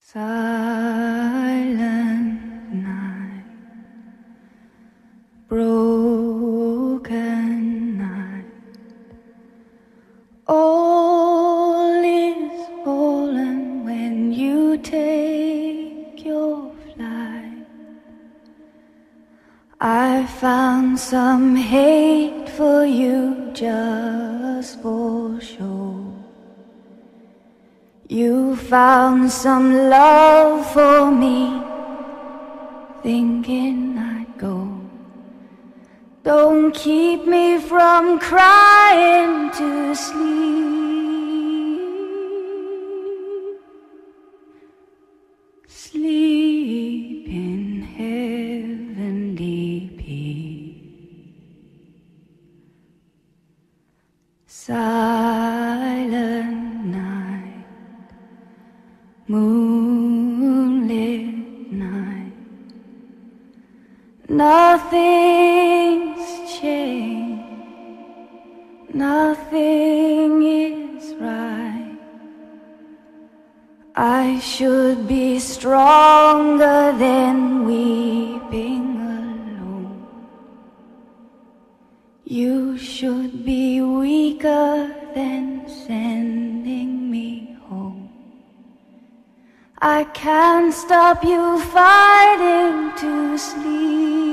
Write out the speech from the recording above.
Silent night, broken night, all is fallen when you take your flight. I found some hate for you just for show. You found some love for me, thinking I'd go. Don't keep me from crying to sleep. Sleep in heavenly peace. Silent night, moonlit night, nothing's changed, nothing is right. I should be stronger than weeping alone. You should be weaker than sending me home. I can't stop you fighting to sleep.